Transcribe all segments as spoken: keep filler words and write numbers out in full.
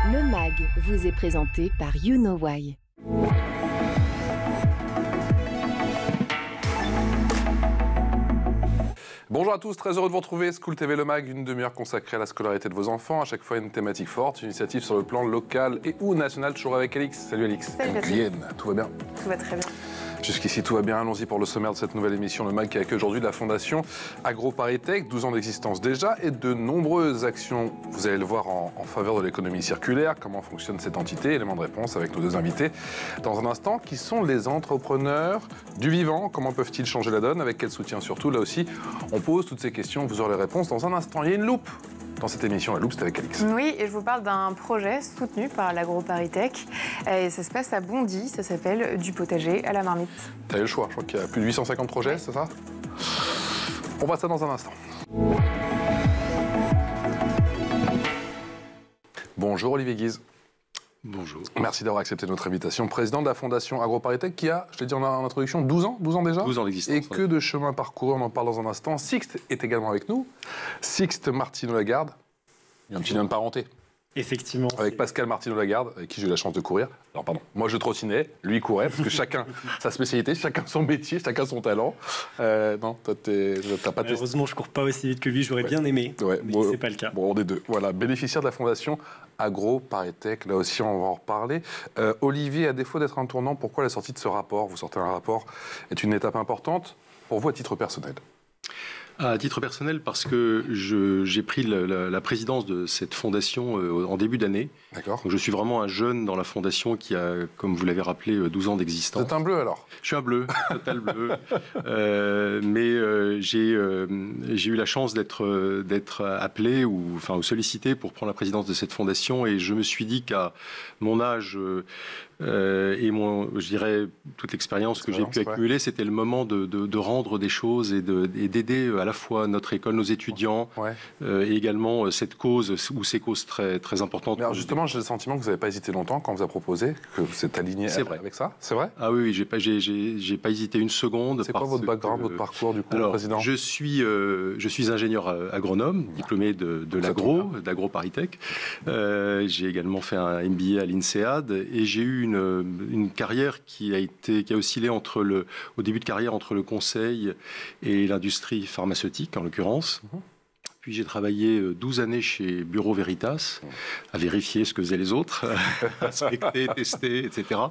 Le M A G vous est présenté par You Know Why. Bonjour à tous, très heureux de vous retrouver. School T V Le M A G, une demi-heure consacrée à la scolarité de vos enfants. À chaque fois une thématique forte, une initiative sur le plan local et ou national. Toujours avec Alix. Salut Alix. Salut Guyenne, tout va bien? Tout va très bien. Jusqu'ici, tout va bien. Allons-y pour le sommaire de cette nouvelle émission. Le M A G qui accueille aujourd'hui la Fondation AgroParisTech, douze ans d'existence déjà, et de nombreuses actions, vous allez le voir, en, en faveur de l'économie circulaire. Comment fonctionne cette entité? Élément de réponse avec nos deux invités. Dans un instant, qui sont les entrepreneurs du vivant? Comment peuvent-ils changer la donne? Avec quel soutien surtout? Là aussi, on pose toutes ces questions. Vous aurez les réponses dans un instant. Il y a une loupe dans cette émission. La loupe, c'est avec Alix. Oui, et je vous parle d'un projet soutenu par l'AgroParisTech. Et ça se passe à Bondy, ça s'appelle Du potager à la marmite. T'as eu le choix, je crois qu'il y a plus de huit cent cinquante projets, oui. C'est ça? On voit ça dans un instant. Bonjour Olivier Guise. Bonjour. Merci d'avoir accepté notre invitation. Président de la Fondation AgroParisTech qui a, je l'ai dit en, en introduction, douze ans, douze ans déjà. douze ans d'existence. Et que de chemin parcouru, on en parle dans un instant. Sixte est également avec nous. Sixte Martineau-Lagarde. Il y a un petit lien de parenté. Effectivement. Avec Pascal Martineau-Lagarde, avec qui j'ai eu la chance de courir. Alors pardon, moi je trottinais, lui courait, parce que chacun sa spécialité, chacun son métier, chacun son talent. Euh, non, toi t'as pas testé. Heureusement, je cours pas aussi vite que lui, j'aurais ouais. bien aimé, ouais, mais bon, c'est pas le cas. Bon, on est deux. Voilà, bénéficiaire de la Fondation AgroParisTech, là aussi on va en reparler. Euh, Olivier, à défaut d'être un tournant, pourquoi la sortie de ce rapport, vous sortez un rapport, est une étape importante pour vous à titre personnel? À titre personnel, parce que j'ai pris la, la, la présidence de cette fondation euh, en début d'année. D'accord. Je suis vraiment un jeune dans la fondation qui a, comme vous l'avez rappelé, douze ans d'existence. Vous êtes un bleu alors? Je suis un bleu, total bleu. Euh, mais euh, j'ai euh, eu la chance d'être d'être appelé ou, enfin, ou sollicité pour prendre la présidence de cette fondation. Et je me suis dit qu'à mon âge euh, et mon, je dirais, toute l'expérience que j'ai pu accumuler, c'était le moment de, de, de rendre des choses et d'aider à la fois notre école, nos étudiants, ouais. euh, et également cette cause ou ces causes très, très importantes. Mais alors justement, j'ai le sentiment que vous n'avez pas hésité longtemps quand on vous a proposé, que vous êtes aligné avec, avec ça. C'est vrai? Ah oui, oui, j'ai pas, j'ai, j'ai, j'ai pas hésité une seconde. C'est quoi votre background, que, votre parcours du coup, alors, président? Je suis, euh, je suis ingénieur agronome, diplômé de, de l'agro, d'AgroParisTech. Euh, j'ai également fait un M B A à l'INSEAD et j'ai eu une, une carrière qui a été, qui a oscillé entre le, au début de carrière entre le conseil et l'industrie pharmaceutique, en l'occurrence. Mmh. Puis j'ai travaillé douze années chez Bureau Veritas, à vérifier ce que faisaient les autres, inspecter, tester, et cetera.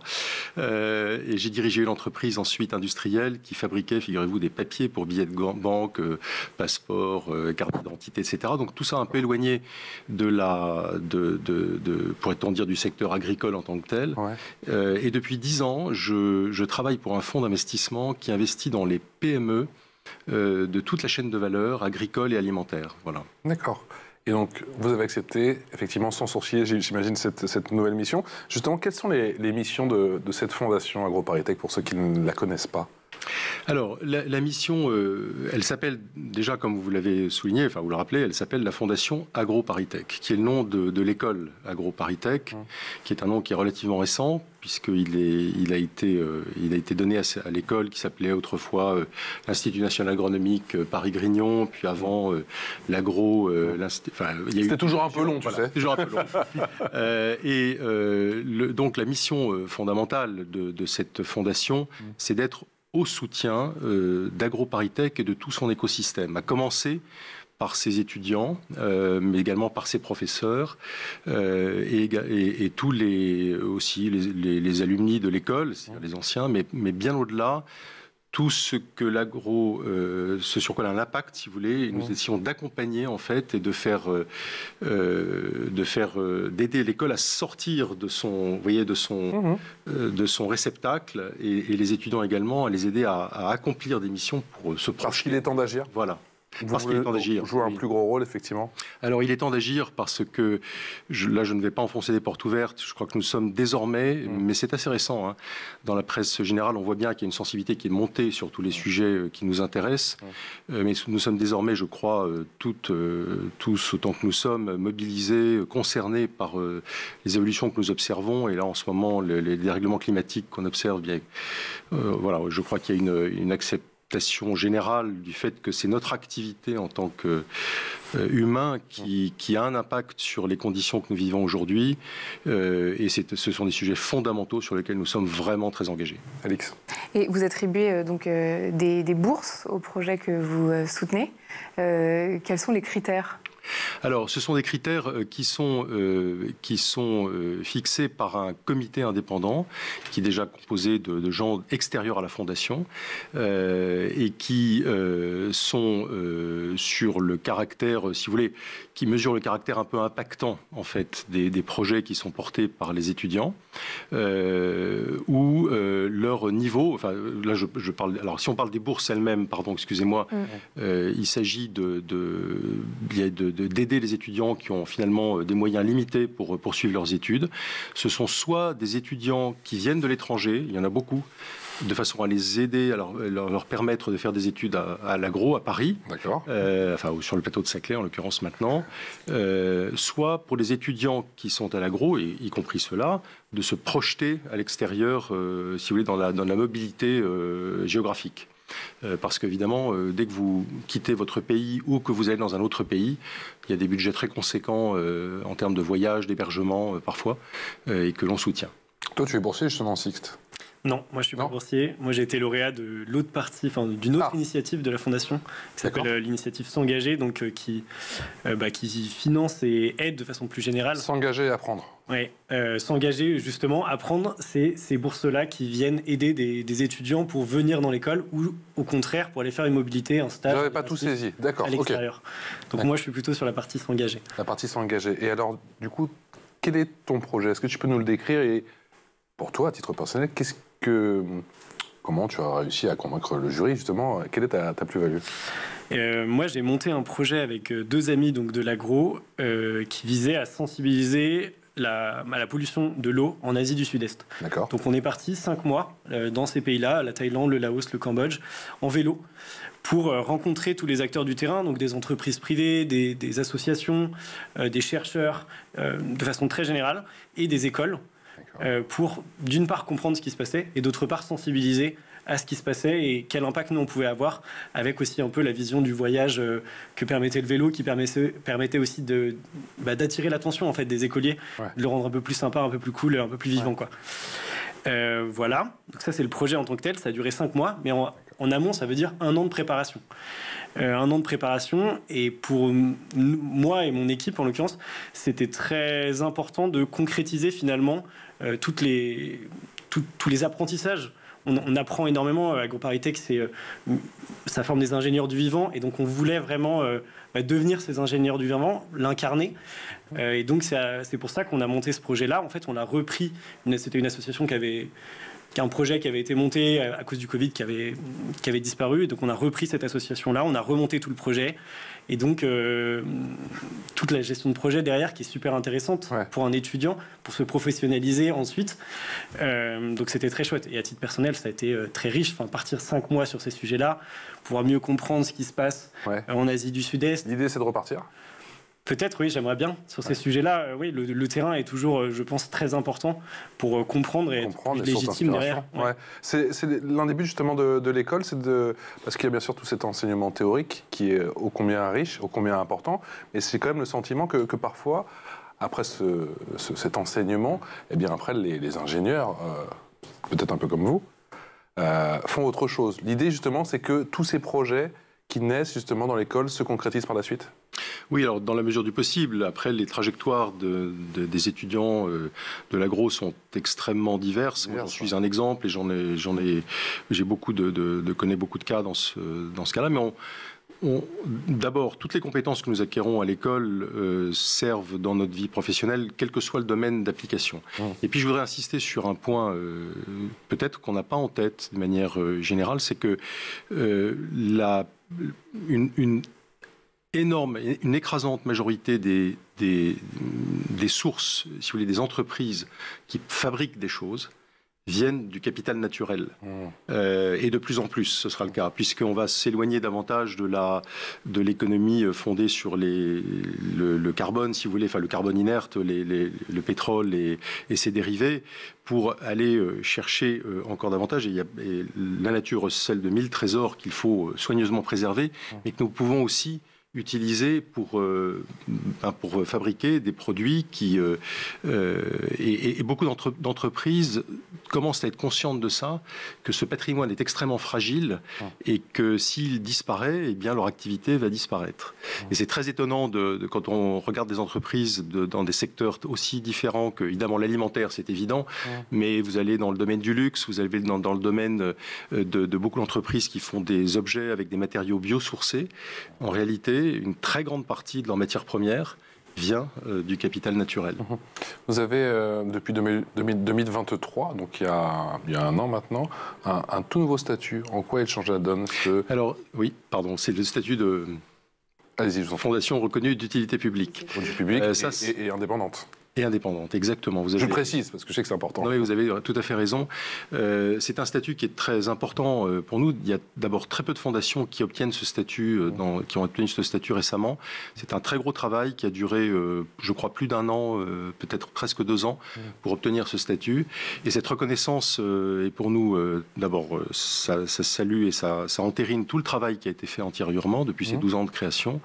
Euh, et j'ai dirigé une entreprise ensuite industrielle qui fabriquait, figurez-vous, des papiers pour billets de banque, euh, passeports, euh, carte d'identité, et cetera. Donc tout ça un peu éloigné de la, de, de, de, pourrait-on dire, du secteur agricole en tant que tel. Ouais. Euh, et depuis dix ans, je, je travaille pour un fonds d'investissement qui investit dans les P M E, Euh, de toute la chaîne de valeur agricole et alimentaire. Voilà. D'accord. Et donc, vous avez accepté, effectivement, sans sourciller, j'imagine, cette, cette nouvelle mission. Justement, quelles sont les, les missions de, de cette fondation AgroParisTech pour ceux qui ne la connaissent pas? Alors, la, la mission, euh, elle s'appelle, déjà, comme vous l'avez souligné, enfin, vous le rappelez, elle s'appelle la Fondation AgroParisTech, qui est le nom de, de l'école AgroParisTech, mmh. qui est un nom qui est relativement récent, puisqu'il est, il a été, euh, il a été donné à, à l'école qui s'appelait autrefois euh, l'Institut national agronomique euh, Paris-Grignon, puis avant euh, l'agro... Euh, enfin, C'était toujours un peu long, tu voilà, sais. Toujours un peu long. euh, et euh, le, donc, la mission euh, fondamentale de, de cette fondation, mmh. c'est d'être au soutien euh, d'AgroParisTech et de tout son écosystème, à commencer par ses étudiants, euh, mais également par ses professeurs euh, et, et, et tous les aussi les, les, les alumni de l'école, c'est-à-dire les anciens, mais, mais bien au-delà, tout ce que l'agro, euh, ce sur quoi elle a un impact, si vous voulez, nous mmh. essayons d'accompagner en fait et de faire, euh, de faire, euh, d'aider l'école à sortir de son, vous voyez, de son, mmh. euh, de son réceptacle et, et les étudiants également à les aider à, à accomplir des missions pour se projeter. Parce qu'il est temps d'agir. Voilà. Vous parce qu'il est temps d'agir. Jouer un oui. plus gros rôle, effectivement. Alors, il est temps d'agir parce que, je, là, je ne vais pas enfoncer des portes ouvertes. Je crois que nous sommes désormais, mmh. mais c'est assez récent, hein, dans la presse générale, on voit bien qu'il y a une sensibilité qui est montée sur tous les mmh. sujets qui nous intéressent. Mmh. Euh, mais nous sommes désormais, je crois, euh, toutes, euh, tous, autant que nous sommes, mobilisés, concernés par euh, les évolutions que nous observons. Et là, en ce moment, les, les dérèglements climatiques qu'on observe, bien, euh, voilà, je crois qu'il y a une, une acceptation générale du fait que c'est notre activité en tant que euh, humain qui, qui a un impact sur les conditions que nous vivons aujourd'hui. Euh, et c'est, ce sont des sujets fondamentaux sur lesquels nous sommes vraiment très engagés. Alix. Et vous attribuez euh, donc euh, des, des bourses aux projets que vous euh, soutenez. Euh, quels sont les critères ? Alors, ce sont des critères qui sont, euh, qui sont euh, fixés par un comité indépendant qui est déjà composé de, de gens extérieurs à la Fondation euh, et qui euh, sont euh, sur le caractère, si vous voulez, qui mesurent le caractère un peu impactant, en fait, des, des projets qui sont portés par les étudiants euh, ou euh, leur niveau, enfin, là, je, je parle, alors, si on parle des bourses elles-mêmes, pardon, excusez-moi, mmh. euh, il s'agit de, de, de, de d'aider les étudiants qui ont finalement des moyens limités pour poursuivre leurs études. Ce sont soit des étudiants qui viennent de l'étranger, il y en a beaucoup, de façon à les aider, à leur, leur, leur permettre de faire des études à, à l'Agro, à Paris, euh, enfin sur le plateau de Saclay en l'occurrence maintenant, euh, soit pour les étudiants qui sont à l'Agro, y, y compris ceux-là, de se projeter à l'extérieur, euh, si vous voulez, dans la, dans la mobilité euh, géographique. Euh, parce qu'évidemment, euh, dès que vous quittez votre pays ou que vous allez dans un autre pays, il y a des budgets très conséquents euh, en termes de voyage, d'hébergement euh, parfois, euh, et que l'on soutient. Toi, tu es boursier justement, Sixte ? Non, moi je suis non. pas boursier. Moi j'ai été lauréat de l'autre partie, enfin d'une autre ah. initiative de la Fondation qui s'appelle euh, l'initiative S'engager, donc euh, qui, euh, bah, qui finance et aide de façon plus générale. S'engager et apprendre. Oui, euh, s'engager justement, apprendre, c'est ces bourses-là qui viennent aider des, des étudiants pour venir dans l'école ou au contraire pour aller faire une mobilité, un stage. J'avais pas tout saisi, d'accord. À l'extérieur. Okay. Donc d'accord. moi je suis plutôt sur la partie S'engager. La partie S'engager. Et alors, du coup, quel est ton projet ? Est-ce que tu peux nous le décrire ? Et pour toi, à titre personnel, qu'est-ce que... comment tu as réussi à convaincre le jury, justement ? Quelle est ta, ta plus-value ? euh, Moi, j'ai monté un projet avec deux amis donc, de l'agro euh, qui visait à sensibiliser la, à la pollution de l'eau en Asie du Sud-Est. D'accord. Donc on est parti cinq mois euh, dans ces pays-là, la Thaïlande, le Laos, le Cambodge, en vélo, pour euh, rencontrer tous les acteurs du terrain, donc des entreprises privées, des, des associations, euh, des chercheurs, euh, de façon très générale, et des écoles. Euh, pour d'une part comprendre ce qui se passait et d'autre part sensibiliser à ce qui se passait et quel impact nous on pouvait avoir, avec aussi un peu la vision du voyage euh, que permettait le vélo, qui permettait, permettait aussi de, bah, d'attirer l'attention en fait, des écoliers, ouais. de le rendre un peu plus sympa, un peu plus cool, un peu plus vivant. Ouais. Quoi. Euh, voilà, donc ça c'est le projet en tant que tel, ça a duré cinq mois, mais en, en amont ça veut dire un an de préparation. Euh, un an de préparation, et pour m- moi et mon équipe en l'occurrence, c'était très important de concrétiser finalement euh, toutes les, tout, tous les apprentissages. On, on apprend énormément, euh, AgroParisTech, c'est, euh, ça forme des ingénieurs du vivant, et donc on voulait vraiment euh, bah, devenir ces ingénieurs du vivant, l'incarner. Euh, et donc c'est, c'est pour ça qu'on a monté ce projet-là. En fait, on l'a repris, une, c'était une association qui avait... un projet qui avait été monté à cause du Covid qui avait, qui avait disparu. Et donc on a repris cette association-là, on a remonté tout le projet. Et donc euh, toute la gestion de projet derrière qui est super intéressante ouais. pour un étudiant, pour se professionnaliser ensuite. Euh, donc c'était très chouette. Et à titre personnel, ça a été euh, très riche. Enfin, partir cinq mois sur ces sujets-là, pouvoir mieux comprendre ce qui se passe ouais. euh, en Asie du Sud-Est. L'idée, c'est de repartir ? Peut-être, oui, j'aimerais bien. Sur ces ouais. sujets-là, euh, oui, le, le terrain est toujours, euh, je pense, très important pour euh, comprendre et comprendre être légitime derrière. Ouais. Ouais. C'est, c'est l'un des buts justement de, de l'école, c'est de, parce qu'il y a bien sûr tout cet enseignement théorique qui est ô combien riche, ô combien important, mais c'est quand même le sentiment que, que parfois, après ce, ce, cet enseignement, eh bien après les, les ingénieurs, euh, peut-être un peu comme vous, euh, font autre chose. L'idée justement, c'est que tous ces projets qui naissent justement dans l'école se concrétisent par la suite ? Oui, alors dans la mesure du possible. Après, les trajectoires de, de, des étudiants euh, de l'agro sont extrêmement diverses. Moi, j'en suis un exemple et j'en ai, j'en ai, j'ai beaucoup de, de, de connais beaucoup de cas dans ce, dans ce cas-là. Mais on, on, d'abord, toutes les compétences que nous acquérons à l'école euh, servent dans notre vie professionnelle, quel que soit le domaine d'application. Mmh. Et puis, je voudrais insister sur un point, euh, peut-être qu'on n'a pas en tête de manière euh, générale, c'est que euh, la, une, une énorme, une écrasante majorité des, des, des sources, si vous voulez, des entreprises qui fabriquent des choses viennent du capital naturel. Mmh. Euh, et de plus en plus, ce sera le cas, puisqu'on va s'éloigner davantage de, la, de l'économie fondée sur les, le, le carbone, si vous voulez, enfin le carbone inerte, les, les, le pétrole et, et ses dérivés, pour aller chercher encore davantage. Et, il y a, et la nature recèle de mille trésors qu'il faut soigneusement préserver, mmh. mais que nous pouvons aussi utilisés pour, euh, pour fabriquer des produits qui... Euh, euh, et, et beaucoup d'entre, d'entreprises commencent à être conscientes de ça, que ce patrimoine est extrêmement fragile et que s'il disparaît, eh bien, leur activité va disparaître. Et c'est très étonnant de, de, quand on regarde des entreprises de, dans des secteurs aussi différents que, évidemment, l'alimentaire, c'est évident, mais vous allez dans le domaine du luxe, vous allez dans, dans le domaine de, de beaucoup d'entreprises qui font des objets avec des matériaux biosourcés. En réalité, une très grande partie de leur matière première vient euh, du capital naturel. Vous avez, euh, depuis deux mille vingt-trois, donc il y a, il y a un an maintenant, un, un tout nouveau statut. En quoi il change la donne ce... Alors, oui, pardon, c'est le statut de Allez-y, je vous en prie. fondation reconnue d'utilité publique. Du public Euh, et, ça, et, et indépendante. Et indépendante, exactement. Vous avez... Je précise, parce que je sais que c'est important. Oui, vous avez tout à fait raison. Euh, c'est un statut qui est très important euh, pour nous. Il y a d'abord très peu de fondations qui obtiennent ce statut, euh, dans, qui ont obtenu ce statut récemment. C'est un très gros travail qui a duré, euh, je crois, plus d'un an, euh, peut-être presque deux ans, pour obtenir ce statut. Et cette reconnaissance euh, est pour nous, euh, d'abord, euh, ça, ça salue et ça, ça entérine tout le travail qui a été fait antérieurement, depuis ces douze ans de création.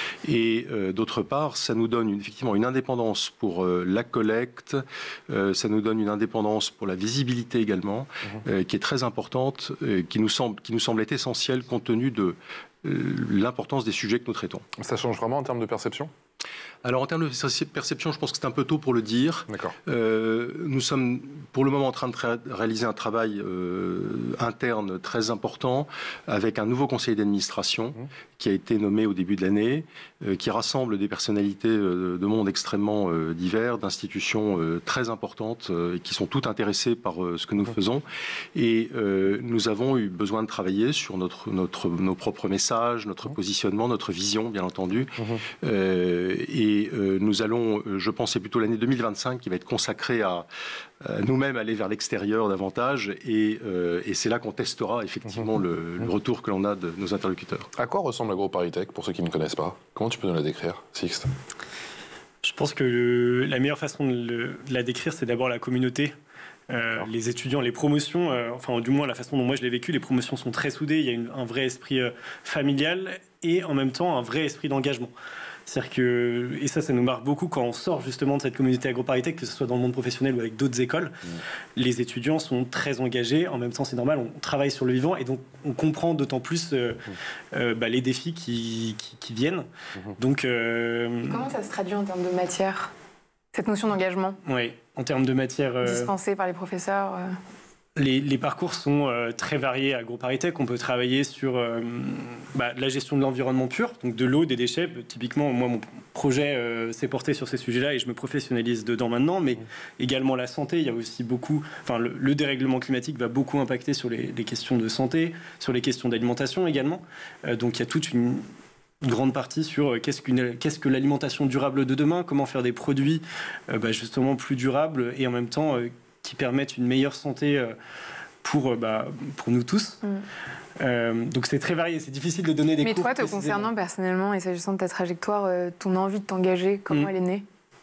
Et euh, d'autre part, ça nous donne une, effectivement une indépendance pour... Euh, la collecte, euh, ça nous donne une indépendance pour la visibilité également, mmh. euh, qui est très importante, euh, qui, nous semble, qui nous semble être essentielle compte tenu de euh, l'importance des sujets que nous traitons. Ça change vraiment en termes de perception ? Alors en termes de perception, je pense que c'est un peu tôt pour le dire. Euh, nous sommes pour le moment en train de réaliser un travail euh, interne très important avec un nouveau conseil d'administration mmh. qui a été nommé au début de l'année, euh, qui rassemble des personnalités euh, de monde extrêmement euh, divers, d'institutions euh, très importantes euh, et qui sont toutes intéressées par euh, ce que nous mmh. faisons. Et euh, nous avons eu besoin de travailler sur notre, notre, nos propres messages, notre mmh. positionnement, notre vision, bien entendu. Mmh. Euh, et euh, nous allons, je pense, c'est plutôt l'année deux mille vingt-cinq qui va être consacrée à, à nous-mêmes aller vers l'extérieur davantage. Et, euh, et c'est là qu'on testera effectivement mmh. le, le retour que l'on a de nos interlocuteurs. À quoi ressemble AgroParisTech, pour ceux qui ne connaissent pas? Comment tu peux nous la décrire, Sixte? Je pense que le, la meilleure façon de, le, de la décrire, c'est d'abord la communauté. Euh, les étudiants, les promotions, euh, enfin du moins la façon dont moi je l'ai vécu, les promotions sont très soudées, il y a une, un vrai esprit euh, familial et en même temps un vrai esprit d'engagement. C'est-à-dire que, et ça, ça nous marque beaucoup quand on sort justement de cette communauté AgroParisTech, que ce soit dans le monde professionnel ou avec d'autres écoles. Mmh. Les étudiants sont très engagés. En même temps, c'est normal, on travaille sur le vivant et donc on comprend d'autant plus euh, mmh. euh, bah, les défis qui, qui, qui viennent. Mmh. Donc, euh... comment ça se traduit en termes de matière, cette notion d'engagement? Oui, en termes de matière... Euh... dispensée par les professeurs euh... Les, les parcours sont euh, très variés à AgroParisTech. On peut travailler sur euh, bah, la gestion de l'environnement pur, donc de l'eau, des déchets. Typiquement, moi, mon projet euh, s'est porté sur ces sujets-là et je me professionnalise dedans maintenant. Mais mmh. également la santé. Il y a aussi beaucoup... Enfin, le, le dérèglement climatique va beaucoup impacter sur les, les questions de santé, sur les questions d'alimentation également. Euh, donc, il y a toute une... une grande partie sur euh, qu'est-ce, qu'une, qu'est-ce que l'alimentation durable de demain, comment faire des produits euh, bah, justement plus durables et en même temps... Euh, qui permettent une meilleure santé pour, bah, pour nous tous. Mm. Euh, donc c'est très varié, c'est difficile de donner des Mais cours. Mais toi, te concernant personnellement et s'agissant de ta trajectoire, euh, ton envie de t'engager, comment mm. elle est née?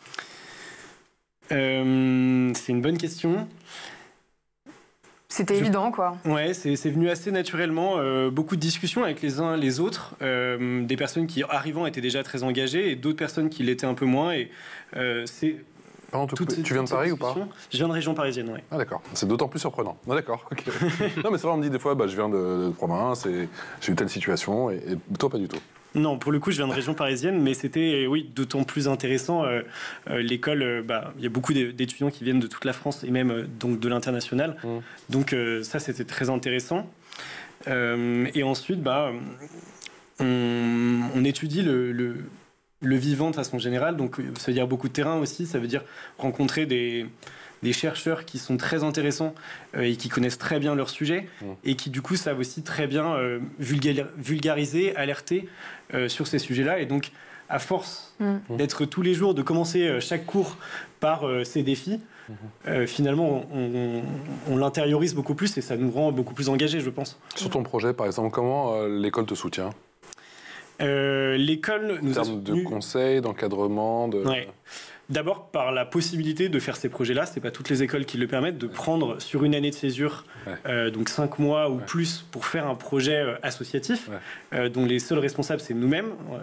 euh, C'est une bonne question. C'était Je... évident, quoi. Ouais, c'est, c'est venu assez naturellement. Euh, beaucoup de discussions avec les uns et les autres. Euh, des personnes qui, arrivant, étaient déjà très engagées et d'autres personnes qui l'étaient un peu moins. Et euh, c'est... Pardon, tu, toutes, tu viens de Paris ou pas? Je viens de région parisienne, oui. Ah d'accord, c'est d'autant plus surprenant. Ah d'accord, ok. Non mais c'est vrai, on me dit des fois, bah, je viens de, de province et j'ai eu telle situation, et, et toi pas du tout. Non, pour le coup, je viens de région parisienne, mais c'était, oui, d'autant plus intéressant. Euh, euh, l'école, euh, bah, il y a beaucoup d'étudiants qui viennent de toute la France et même euh, donc de l'international. Mmh. Donc euh, ça, c'était très intéressant. Euh, et ensuite, bah, on, on étudie le... le le vivant de façon générale, donc ça veut dire beaucoup de terrain aussi, ça veut dire rencontrer des, des chercheurs qui sont très intéressants euh, et qui connaissent très bien leur sujet mmh. et qui du coup savent aussi très bien euh, vulgar, vulgariser, alerter euh, sur ces sujets-là. Et donc à force mmh. d'être tous les jours, de commencer euh, chaque cours par euh, ces défis, mmh. euh, finalement on, on, on l'intériorise beaucoup plus et ça nous rend beaucoup plus engagés, je pense. Sur ton projet par exemple, comment euh, l'école te soutient ? Euh, l'école nous en termes de conseils, d'encadrement, de... Ouais. D'abord, par la possibilité de faire ces projets-là, ce n'est pas toutes les écoles qui le permettent, de prendre sur une année de césure, ouais. euh, donc cinq mois ou ouais. plus, pour faire un projet euh, associatif, ouais. euh, dont les seuls responsables, c'est nous-mêmes. Ouais.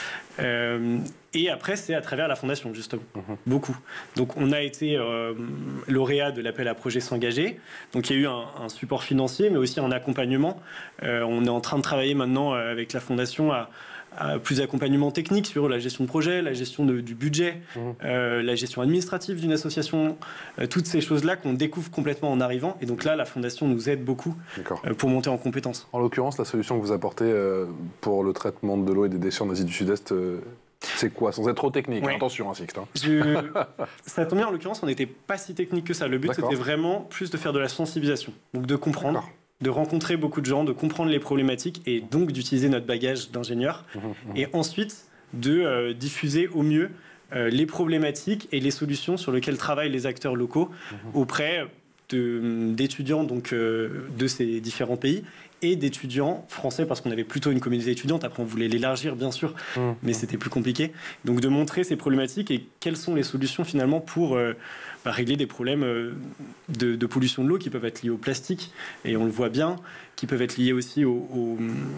Euh, et après, c'est à travers la Fondation, justement. Mmh. Beaucoup. Donc, on a été euh, lauréat de l'appel à projet S'engager. Donc, il y a eu un, un support financier, mais aussi un accompagnement. Euh, on est en train de travailler maintenant euh, avec la Fondation à plus d'accompagnement technique sur la gestion de projet, la gestion de, du budget, mmh. euh, la gestion administrative d'une association, euh, toutes ces choses-là qu'on découvre complètement en arrivant. Et donc là, la Fondation nous aide beaucoup euh, pour monter en compétences. En l'occurrence, la solution que vous apportez euh, pour le traitement de l'eau et des déchets en Asie du Sud-Est, euh, c'est quoi? Sans être trop technique, ouais. Attention, hein, Sixte. Hein. Je... Ça tombe bien, en l'occurrence, on n'était pas si technique que ça. Le but, c'était vraiment plus de faire de la sensibilisation, donc de comprendre. De rencontrer beaucoup de gens, de comprendre les problématiques et donc d'utiliser notre bagage d'ingénieur. Mmh, mmh. Et ensuite, de euh, diffuser au mieux euh, les problématiques et les solutions sur lesquelles travaillent les acteurs locaux mmh. auprès de, d'étudiants donc, euh, de ces différents pays et d'étudiants français, parce qu'on avait plutôt une communauté étudiante. Après, on voulait l'élargir, bien sûr, mmh. mais c'était plus compliqué. Donc, de montrer ces problématiques et quelles sont les solutions, finalement, pour euh, bah, régler des problèmes euh, de, de pollution de l'eau qui peuvent être liés au plastique, et on le voit bien, qui peuvent être liés aussi au, au,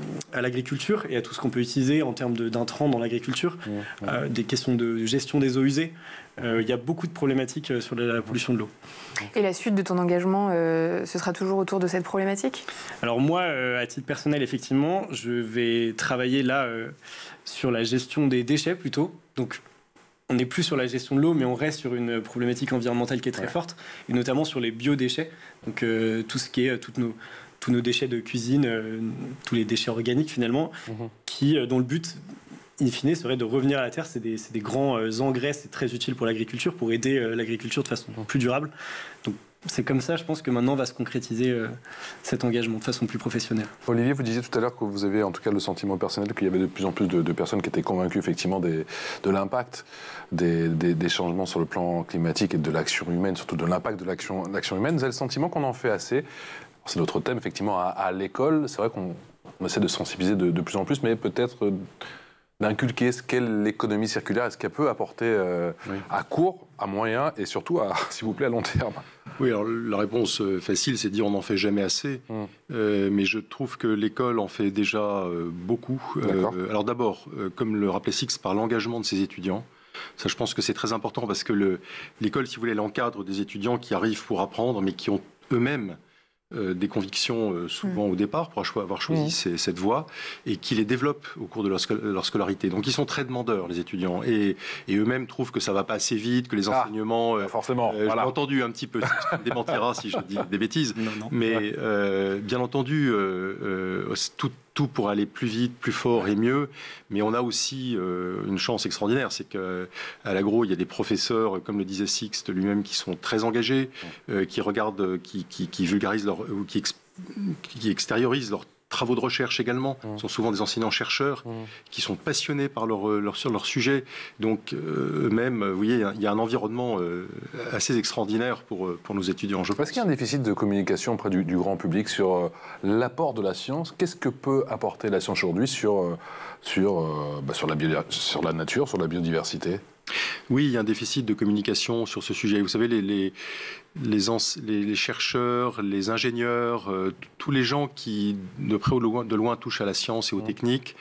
à l'agriculture et à tout ce qu'on peut utiliser en termes de, d'intrants dans l'agriculture, mmh. euh, des questions de gestion des eaux usées. Euh, il y a beaucoup de problématiques sur la, la pollution de l'eau. Et la suite de ton engagement, euh, ce sera toujours autour de cette problématique ? Alors moi, euh, à titre personnel, effectivement, je vais travailler là euh, sur la gestion des déchets plutôt. Donc, on n'est plus sur la gestion de l'eau, mais on reste sur une problématique environnementale qui est très ouais. forte, et notamment sur les biodéchets. Donc, euh, tout ce qui est euh, toutes nos, tous nos déchets de cuisine, euh, tous les déchets organiques finalement, mmh. qui, euh, dont le but in fine, serait de revenir à la terre. C'est des, c'est des grands euh, engrais, c'est très utile pour l'agriculture, pour aider euh, l'agriculture de façon plus durable. Donc, c'est comme ça, je pense que maintenant va se concrétiser euh, cet engagement de façon plus professionnelle. Olivier, vous disiez tout à l'heure que vous avez en tout cas le sentiment personnel qu'il y avait de plus en plus de, de personnes qui étaient convaincues effectivement des, de l'impact des, des, des changements sur le plan climatique et de l'action humaine, surtout de l'impact de l'action, de l'action humaine. Vous avez le sentiment qu'on en fait assez. C'est notre thème effectivement à, à l'école. C'est vrai qu'on on essaie de sensibiliser de, de plus en plus, mais peut-être... Euh, d'inculquer ce qu'est l'économie circulaire et ce qu'elle peut apporter euh, oui. à court, à moyen et surtout, à, s'il vous plaît, à long terme. Oui, alors la réponse facile, c'est de dire on n'en fait jamais assez. Mmh. Euh, mais je trouve que l'école en fait déjà euh, beaucoup. Euh, alors d'abord, euh, comme le rappelait Six, par l'engagement de ses étudiants. Ça, je pense que c'est très important parce que le, l'école, si vous voulez, elle encadre des étudiants qui arrivent pour apprendre, mais qui ont eux-mêmes Euh, des convictions euh, souvent mmh. au départ pour avoir choisi mmh. ces, cette voie et qui les développent au cours de leur, scol- leur scolarité. Donc ils sont très demandeurs, les étudiants, et, et eux-mêmes trouvent que ça va pas assez vite, que les ah, enseignements... Euh, forcément, euh, voilà. J'ai entendu un petit peu, tu me démentiras si je dis des bêtises, non, non. mais ouais. euh, bien entendu, euh, euh, tout tout pour aller plus vite, plus fort et mieux. Mais on a aussi euh, une chance extraordinaire, c'est qu'à l'agro, il y a des professeurs, comme le disait Sixte lui-même, qui sont très engagés, euh, qui regardent, qui, qui, qui vulgarisent leur, ou qui, ex, qui extériorisent leurs travaux de recherche également. Mmh. Ce sont souvent des enseignants-chercheurs mmh. qui sont passionnés par leur, leur, sur leur sujet. Donc, euh, eux-mêmes, vous voyez, il y a un environnement euh, assez extraordinaire pour, pour nos étudiants. Je pense. Est-ce qu'il y a un déficit de communication auprès du, du grand public sur euh, l'apport de la science? Qu'est-ce que peut apporter la science aujourd'hui sur, euh, sur, euh, bah, sur, la bio, sur la nature, sur la biodiversité? Oui, il y a un déficit de communication sur ce sujet. Vous savez, les, les, les, ens, les, les chercheurs, les ingénieurs, euh, tous les gens qui, de près ou de loin, de loin, touchent à la science et aux mmh. techniques,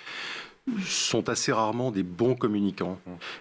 sont assez rarement des bons communicants.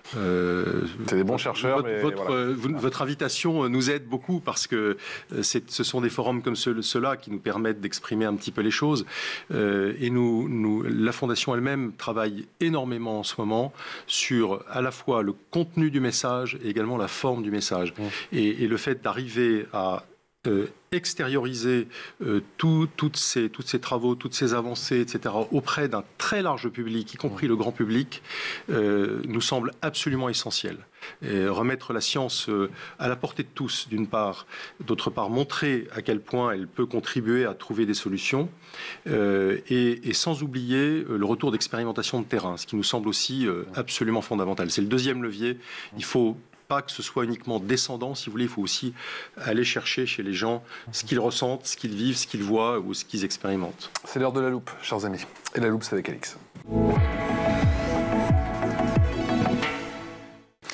Euh, c'est des bons chercheurs, votre, mais votre, voilà. votre invitation nous aide beaucoup parce que c'est, ce sont des forums comme ceux, ceux-là qui nous permettent d'exprimer un petit peu les choses. Euh, et nous, nous, la Fondation elle-même travaille énormément en ce moment sur à la fois le contenu du message et également la forme du message. Mmh. Et, et le fait d'arriver à Euh, extérioriser euh, tout, toutes, ces, toutes ces travaux, toutes ces avancées, et cetera, auprès d'un très large public, y compris le grand public, euh, nous semble absolument essentiel. Et remettre la science euh, à la portée de tous, d'une part, d'autre part, montrer à quel point elle peut contribuer à trouver des solutions, euh, et, et sans oublier euh, le retour d'expérimentation de terrain, ce qui nous semble aussi euh, absolument fondamental. C'est le deuxième levier. Il faut pas que ce soit uniquement descendant, si vous voulez, il faut aussi aller chercher chez les gens ce qu'ils ressentent, ce qu'ils vivent, ce qu'ils voient ou ce qu'ils expérimentent. C'est l'heure de la loupe, chers amis. Et la loupe, c'est avec Alix.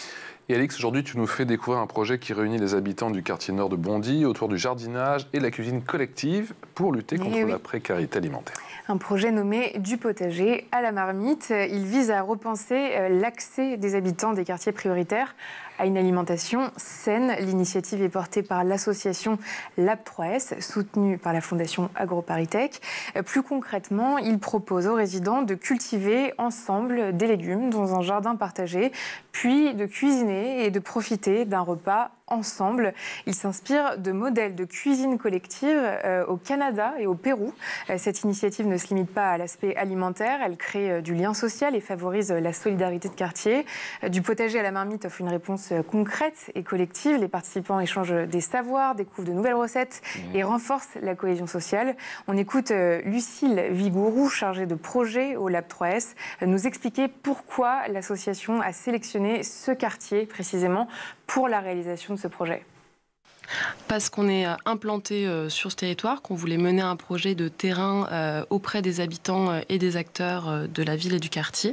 Et Alix, aujourd'hui, tu nous fais découvrir un projet qui réunit les habitants du quartier nord de Bondy autour du jardinage et la cuisine collective pour lutter contre oui. la précarité alimentaire. Un projet nommé Du potager à la marmite. Il vise à repenser l'accès des habitants des quartiers prioritaires à une alimentation saine. L'initiative est portée par l'association Lab trois S, soutenue par la Fondation AgroParisTech. Plus concrètement, il propose aux résidents de cultiver ensemble des légumes dans un jardin partagé, puis de cuisiner et de profiter d'un repas ensemble. Il s'inspire de modèles de cuisine collective euh, au Canada et au Pérou. Euh, cette initiative ne se limite pas à l'aspect alimentaire, elle crée euh, du lien social et favorise euh, la solidarité de quartier. Euh, du potager à la marmite offre une réponse euh, concrète et collective. Les participants échangent des savoirs, découvrent de nouvelles recettes mmh. et renforcent la cohésion sociale. On écoute euh, Lucille Vigourou, chargée de projet au Lab trois S, euh, nous expliquer pourquoi l'association a sélectionné ce quartier précisément pour la réalisation de ce projet. Parce qu'on est implanté euh, sur ce territoire, qu'on voulait mener un projet de terrain euh, auprès des habitants euh, et des acteurs euh, de la ville et du quartier.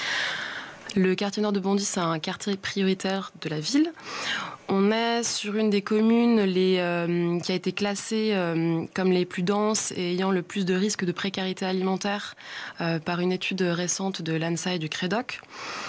Le quartier nord de Bondy, c'est un quartier prioritaire de la ville. On est sur une des communes les, euh, qui a été classée euh, comme les plus denses et ayant le plus de risques de précarité alimentaire euh, par une étude récente de l'ANSA et du CREDOC.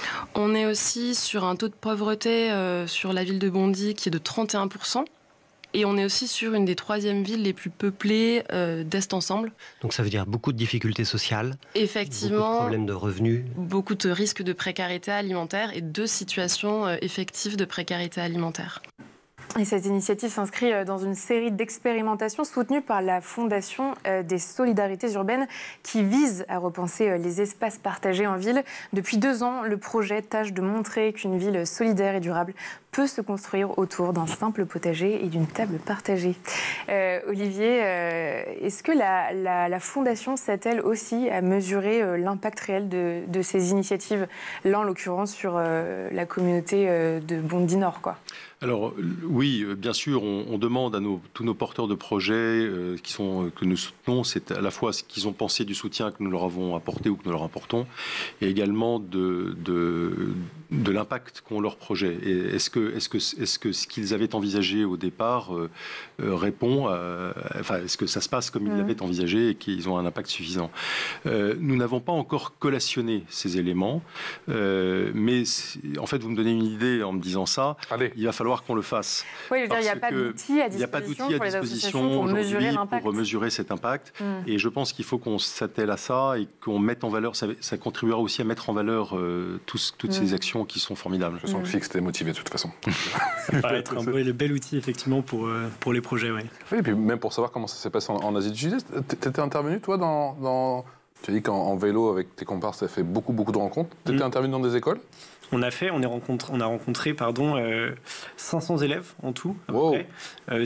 On est aussi sur un taux de pauvreté euh, sur la ville de Bondy qui est de trente et un pour cent. Et on est aussi sur une des troisièmes villes les plus peuplées euh, d'Est Ensemble. Donc ça veut dire beaucoup de difficultés sociales, effectivement, beaucoup de problèmes de revenus. Beaucoup de risques de précarité alimentaire et de situations euh, effectives de précarité alimentaire. Et cette initiative s'inscrit dans une série d'expérimentations soutenues par la Fondation des Solidarités Urbaines qui vise à repenser les espaces partagés en ville. Depuis deux ans, le projet tâche de montrer qu'une ville solidaire et durable peut se construire autour d'un simple potager et d'une table partagée. Euh, Olivier, euh, est-ce que la, la, la Fondation s'attelle aussi à mesurer euh, l'impact réel de, de ces initiatives, là en l'occurrence sur euh, la communauté euh, de Bondy Nord, quoi ? Alors oui, bien sûr, on, on demande à nos, tous nos porteurs de projets euh, qui sont, que nous soutenons, c'est à la fois ce qu'ils ont pensé du soutien que nous leur avons apporté ou que nous leur apportons, et également de, de, de l'impact qu'ont leurs projets. Et est-ce que, est-ce que, est-ce que ce qu'ils avaient envisagé au départ euh, euh, répond à, enfin, est-ce que ça se passe comme ils mmh. l'avaient envisagé et qu'ils ont un impact suffisant ? euh, Nous n'avons pas encore collationné ces éléments, euh, mais en fait, vous me donnez une idée en me disant ça. Allez. Il va falloir qu'on le fasse. Oui, je veux dire, il n'y a pas d'outils à disposition pour les associations pour mesurer l'impact. Pour mesurer cet impact. Mm. Et je pense qu'il faut qu'on s'attelle à ça et qu'on mette en valeur, ça, ça contribuera aussi à mettre en valeur euh, tous, toutes mm. ces actions qui sont formidables. Je sens mm. que Fix t'es motivé de toute façon. Ça paraît être un bel, bel outil effectivement pour, euh, pour les projets. Oui. Oui, et puis même pour savoir comment ça s'est passé en, en Asie du Sud-Est. T'étais intervenu toi dans... dans... Tu as dit qu'en vélo avec tes comparses, tu as fait beaucoup, beaucoup de rencontres. Tu étais mm. intervenu dans des écoles ? On a fait, on, est rencontré, on a rencontré pardon, euh, cinq cents élèves en tout, à wow. peu près. Euh,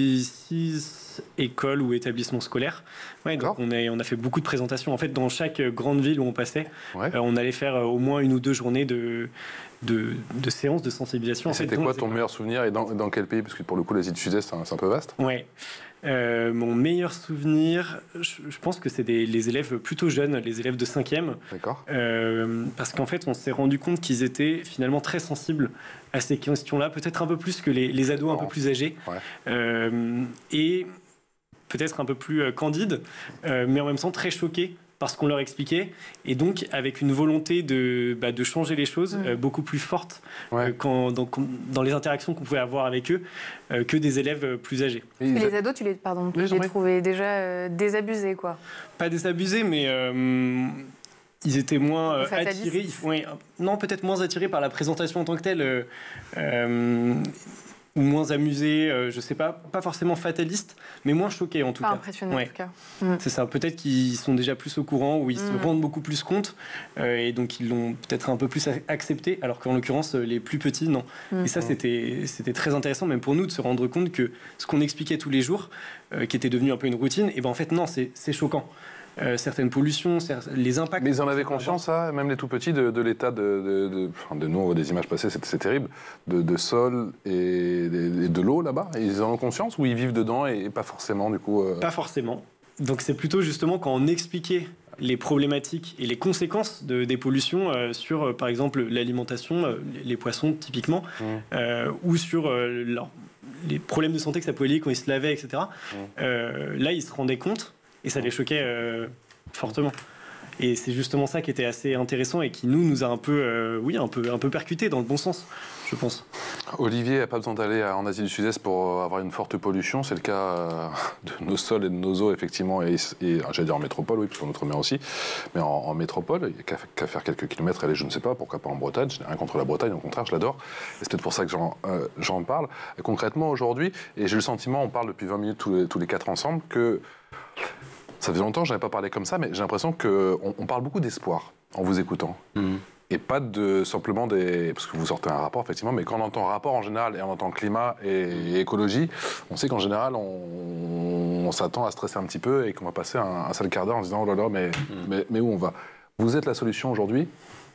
six écoles ou établissements scolaires. Ouais, donc on, est, on a fait beaucoup de présentations. En fait, dans chaque grande ville où on passait, ouais. euh, on allait faire au moins une ou deux journées de, de, de séances de sensibilisation. Et c'était quoi ton meilleur souvenir et dans, dans quel pays ? Parce que pour le coup, l'Asie du Sud-Est, c'est un, c'est un peu vaste. Ouais. Euh, mon meilleur souvenir, je, je pense que c'est des, les élèves plutôt jeunes, les élèves de cinquième. D'accord. Euh, parce qu'en fait, on s'est rendu compte qu'ils étaient finalement très sensibles à ces questions-là, peut-être un peu plus que les, les ados un peu plus âgés. Ouais. Euh, et peut-être un peu plus euh, candides, euh, mais en même temps très choqués parce qu'on leur expliquait, et donc avec une volonté de, bah, de changer les choses mmh. euh, beaucoup plus forte ouais. euh, quand, dans, dans les interactions qu'on pouvait avoir avec eux euh, que des élèves plus âgés. Et les a... ados, tu les, pardon, tu les trouvais déjà euh, désabusés, quoi. Pas désabusés, mais euh, ils étaient moins euh, attirés. Ouais, non, peut-être moins attirés par la présentation en tant que telle. Euh, euh, ou moins amusés, euh, je sais pas, pas forcément fatalistes, mais moins choqués en tout pas cas. Pas impressionnés ouais. en tout cas. Mmh. C'est ça, peut-être qu'ils sont déjà plus au courant, ou ils mmh. se rendent beaucoup plus compte, euh, et donc ils l'ont peut-être un peu plus accepté, alors qu'en l'occurrence, les plus petits, non. Mmh. Et ça, c'était, c'était très intéressant, même pour nous, de se rendre compte que ce qu'on expliquait tous les jours, euh, qui était devenu un peu une routine, et ben en fait, non, c'est, c'est choquant. Euh, certaines pollutions, les impacts... Mais ils en avaient conscience, ça, même les tout-petits, de, de l'état de, de, de, enfin, de... Nous, on voit des images passées, c'est, c'est terrible, de, de sol et de, de l'eau, là-bas. Ils en ont conscience ou ils vivent dedans et pas forcément, du coup... Euh... Pas forcément. Donc c'est plutôt justement quand on expliquait les problématiques et les conséquences de, des pollutions euh, sur, euh, par exemple, l'alimentation, euh, les poissons typiquement, mmh. euh, ou sur euh, leur, les problèmes de santé que ça pouvait lier quand ils se lavaient, et cetera. Mmh. Euh, là, ils se rendaient compte et ça les choquait euh, fortement. Et c'est justement ça qui était assez intéressant et qui nous, nous a un peu, euh, oui, un peu, un peu percuté dans le bon sens, je pense. Olivier n'a pas besoin d'aller en Asie du Sud-Est pour avoir une forte pollution. C'est le cas de nos sols et de nos eaux, effectivement, et, et j'allais dire en métropole, oui, parce qu'en outre-mer aussi, mais en, en métropole, il n'y a qu'à, qu'à faire quelques kilomètres, aller, je ne sais pas, pourquoi pas en Bretagne. Je n'ai rien contre la Bretagne, au contraire, je l'adore. Et c'est peut-être pour ça que j'en, euh, j'en parle. Et concrètement, aujourd'hui, et j'ai le sentiment, on parle depuis vingt minutes tous les, tous les quatre ensemble, que ça fait longtemps que je n'avais pas parlé comme ça, mais j'ai l'impression qu'on on parle beaucoup d'espoir en vous écoutant. Mmh. Et pas de simplement des... Parce que vous sortez un rapport, effectivement, mais quand on entend rapport en général et on entend climat et, et écologie, on sait qu'en général, on, on s'attend à stresser un petit peu et qu'on va passer un, un sale quart d'heure en se disant « Oh là là, mais, mmh. mais, mais où on va ?» Vous êtes la solution aujourd'hui ?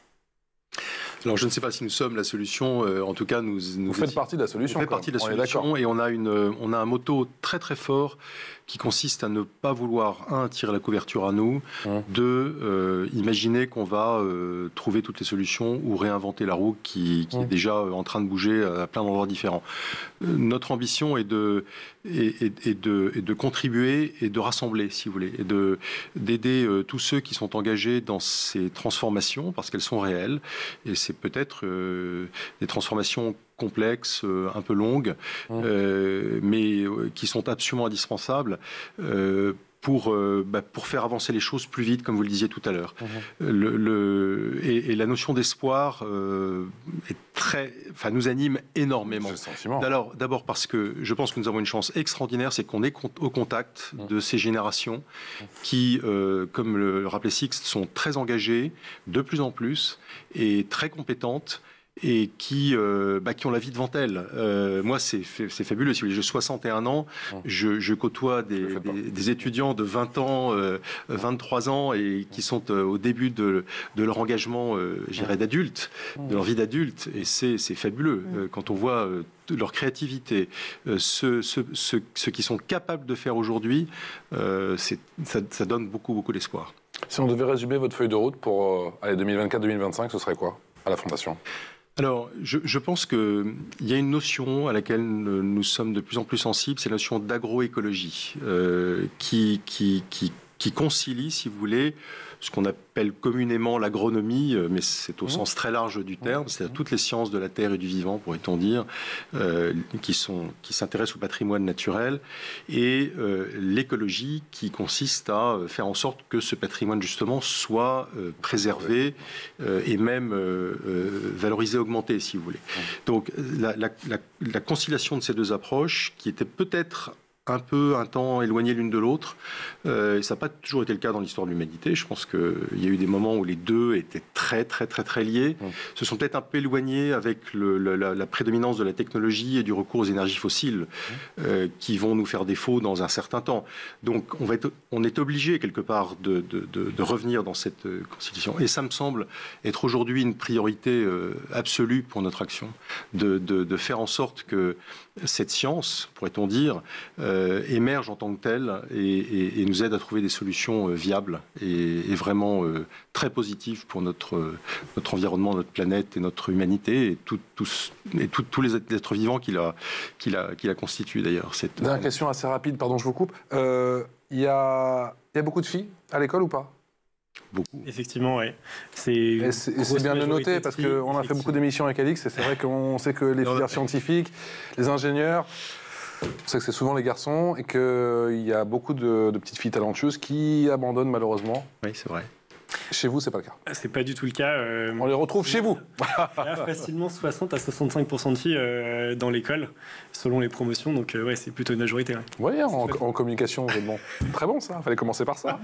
Alors, je ne sais pas si nous sommes la solution. Euh, en tout cas, nous... nous vous faites partie de la solution. On fait partie de la solution et on a, une, on a un motto très très fort qui consiste à ne pas vouloir, un, tirer la couverture à nous, mmh. deux, euh, imaginer qu'on va euh, trouver toutes les solutions ou réinventer la roue qui, qui mmh. est déjà en train de bouger à plein d'endroits différents. Euh, notre ambition est de, est, est, est de, est de contribuer et de rassembler, si vous voulez, et de, d'aider euh, tous ceux qui sont engagés dans ces transformations, parce qu'elles sont réelles, et c'est peut-être euh, des transformations complexes, euh, un peu longues, mmh. euh, mais euh, qui sont absolument indispensables euh, pour, euh, bah, pour faire avancer les choses plus vite, comme vous le disiez tout à l'heure. Mmh. Le, le, et, et la notion d'espoir euh, est très, enfin, nous anime énormément. Alors, d'abord parce que je pense que nous avons une chance extraordinaire, c'est qu'on est au contact mmh. de ces générations qui, euh, comme le rappelait Sixte, sont très engagées, de plus en plus, et très compétentes, et qui, euh, bah, qui ont la vie devant elles. Euh, moi, c'est, c'est fabuleux. Si vous voulez, j'ai soixante et un ans, je, je côtoie des, des, des étudiants de vingt ans, euh, vingt-trois ans, et qui sont euh, au début de, de leur engagement, euh, je dirais, d'adulte, de leur vie d'adulte, et c'est, c'est fabuleux. Euh, quand on voit euh, leur créativité, euh, ce, ce, ce, ce qu'ils sont capables de faire aujourd'hui, euh, c'est, ça, ça donne beaucoup, beaucoup d'espoir. Si on devait résumer votre feuille de route pour euh, allez, deux mille vingt-quatre deux mille vingt-cinq, ce serait quoi à la Fondation ? Alors, je, je pense qu'il y a une notion à laquelle nous sommes de plus en plus sensibles, c'est la notion d'agroécologie, euh, qui, qui, qui, qui concilie, si vous voulez, ce qu'on appelle communément l'agronomie, mais c'est au mmh. sens très large du terme, c'est-à-dire toutes les sciences de la terre et du vivant, pourrait-on dire, euh, qui, sont, qui s'intéressent au patrimoine naturel, et euh, l'écologie qui consiste à faire en sorte que ce patrimoine, justement, soit euh, préservé euh, et même euh, euh, valorisé, augmenté, si vous voulez. Mmh. Donc, la, la, la, la conciliation de ces deux approches, qui était peut-être un peu un temps éloigné l'une de l'autre. Euh, ça n'a pas toujours été le cas dans l'histoire de l'humanité. Je pense qu'il y a eu des moments où les deux étaient très, très, très, très liés. Mmh. Se sont peut-être un peu éloignés avec le, la, la prédominance de la technologie et du recours aux énergies fossiles mmh. euh, qui vont nous faire défaut dans un certain temps. Donc, on, va être, on est obligé, quelque part, de, de, de, de revenir dans cette euh, constitution. Et ça me semble être aujourd'hui une priorité euh, absolue pour notre action, de, de, de faire en sorte que cette science, pourrait-on dire, euh, émerge en tant que telle et, et, et nous aide à trouver des solutions euh, viables et, et vraiment euh, très positives pour notre, euh, notre environnement, notre planète et notre humanité et, tout, tous, et tout, tous les êtres vivants qui la, qui la, qui la constituent d'ailleurs. Cette... Dernière question assez rapide, pardon, je vous coupe. Il euh, y, a, y a beaucoup de filles à l'école ou pas ? Beaucoup. Effectivement, oui. C'est, et c'est, et c'est bien de noter parce qu'on a fait beaucoup d'émissions avec Alix et c'est vrai qu'on sait que les filières scientifiques, les ingénieurs, on sait que c'est souvent les garçons et qu'il y a beaucoup de, de petites filles talentueuses qui abandonnent malheureusement. Oui, c'est vrai. Chez vous, c'est pas le cas. C'est pas du tout le cas. Euh, On les retrouve chez vous. Il y a facilement soixante à soixante-cinq pour cent de filles euh, dans l'école, selon les promotions. Donc, euh, ouais, c'est plutôt une majorité. Ouais. Oui, en, en communication, c'est bon. Très bon, ça. Il fallait commencer par ça.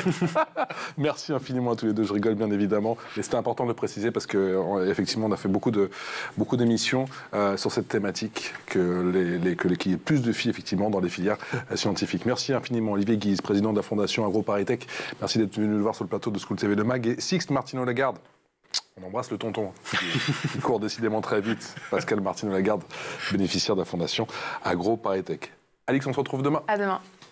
Merci infiniment à tous les deux. Je rigole, bien évidemment. Mais c'était important de le préciser parce qu'effectivement, on a fait beaucoup, de, beaucoup d'émissions euh, sur cette thématique, que les, les, que les, qu'il y ait plus de filles, effectivement, dans les filières euh, scientifiques. Merci infiniment, Olivier Guise, président de la Fondation AgroParisTech. Merci d'être venu nous voir sur le plateau de School T V de Mag. Et Sixte Martineau-Lagarde. On embrasse le tonton, qui court décidément très vite. Pascal Martineau-Lagarde, bénéficiaire de la Fondation AgroParisTech. Alix, on se retrouve demain. À demain.